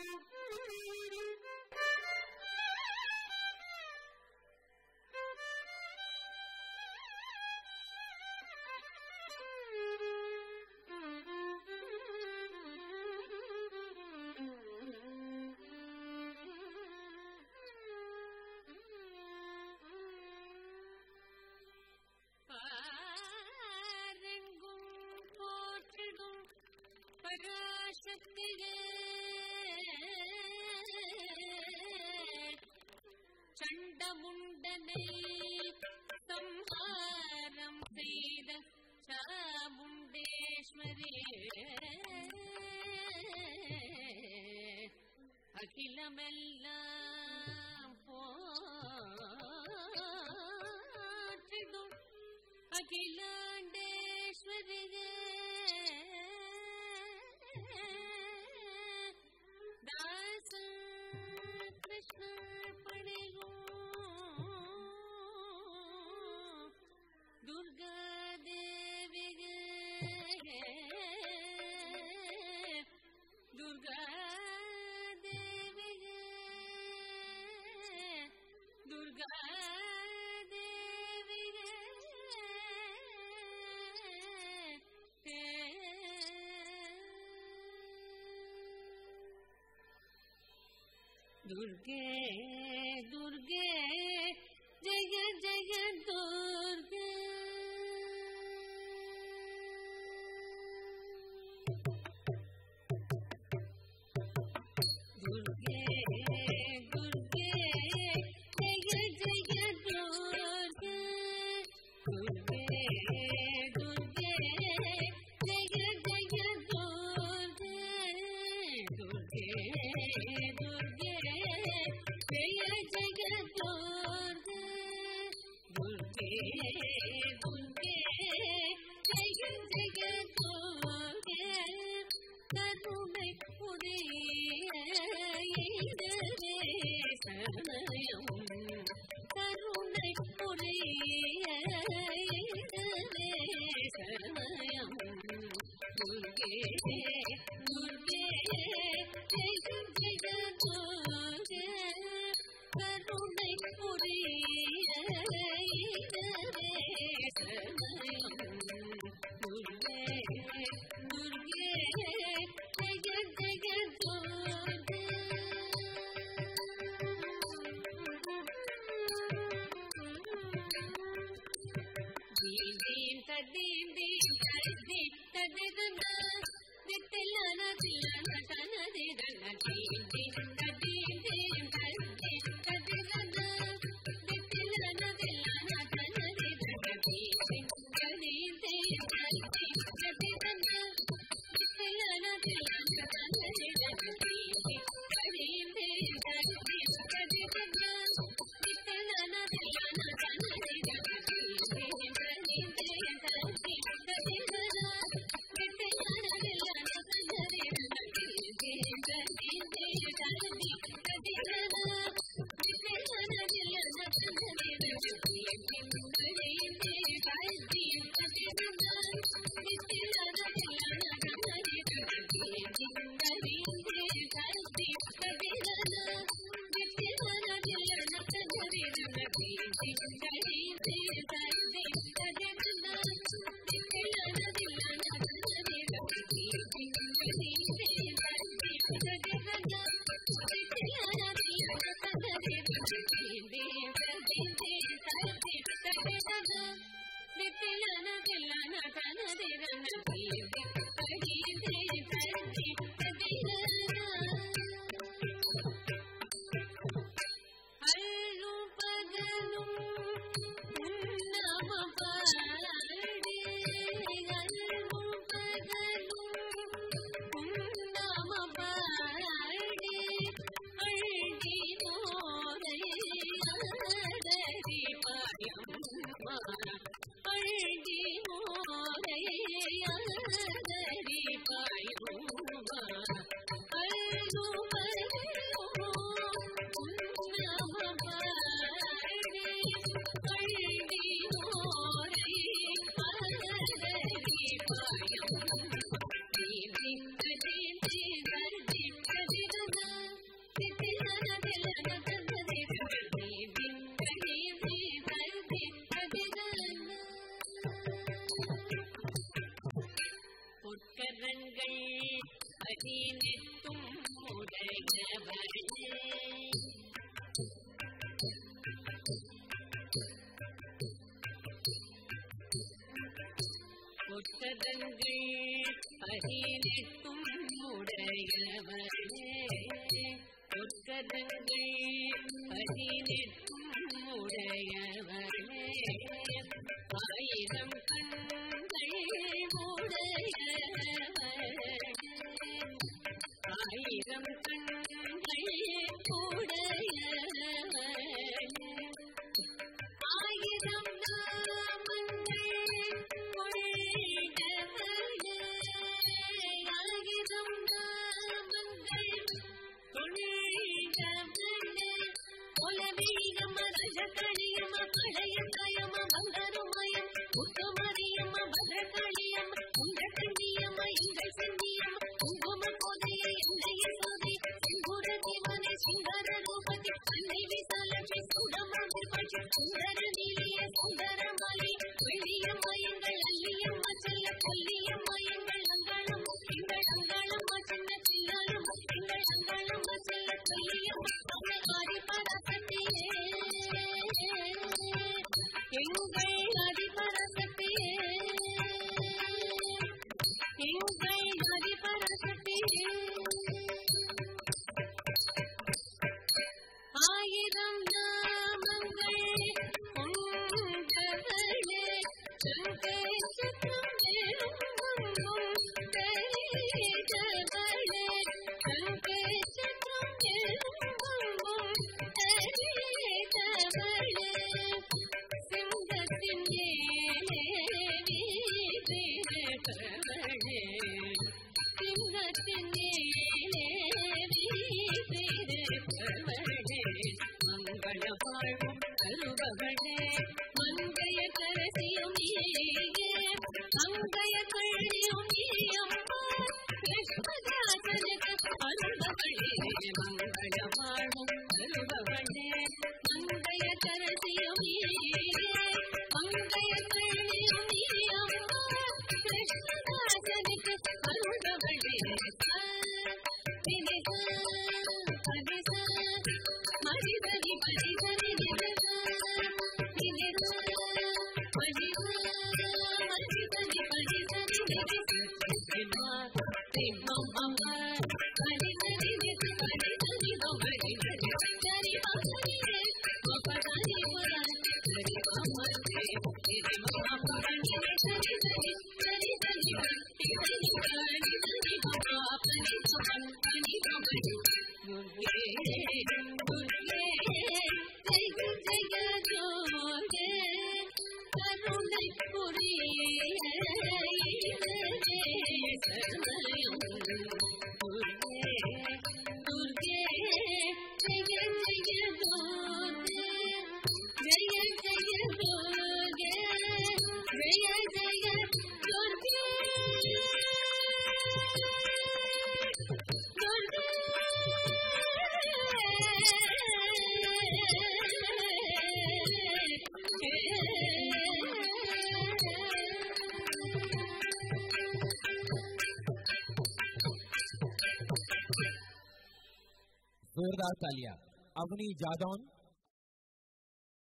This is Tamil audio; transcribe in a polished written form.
சண்டமுண்டனை சம்ஹாரம் செய்த சாமுண்டேஸ்வரி அகிலமெல்லாம் போற்றிடும் அகிலாண்டேஸ்வரியே கிருஷ்ண பணியும் துர்கா தேவியே துர்கா தேவியே துர்கா தேவியே दुर्गे दुर्गे जय जय दुर्गे दुर्गे दुर्गे जय जय दुर्गे दुर्गे दुर्गे जय जय दुर्गे दुर्गे दुर्गे जय जय दुर्गे दुर्गे दुर्गे जय जय दुर्गे करुणை புரிய இதவே சமயம் கருணை புரிய இதவே சமயம் துர்கே துர்கே ஜெய ஜெய துர்கே கருணை புரிய இதவே சமயம் துர்கே துர்கே ஜெய ஜெய துர்கே தீம் ததீம் தீம் ததீம் ததீம் தில்லன தில்லன தனதி தன தீம் தீம் ததீம் தீம் ததீம் ததீம் தில்லன தில்லன தனதி தன தீம் தீம் ததீம் தீம் ததீம் தில்லன தில்லன தனதி தன தீம் தீம் ததீம் தீம் ததீம் ததீம் தில்லன தில்லன தனதி தன தீம் தீம் ததீம் ததீம் பதினெட்டும் உடையவளே ஒட்டதங்கள் பதினெட்டும் உடையவளே ஒட்டதங்கள் பதினெட்டும் உடையவளே ஆயிரம் கண்கள் உடையவளே ஆயிரம் கண்கள் உடையவளே ஆயிரம் जोरदार तालियां। अवनी जादौन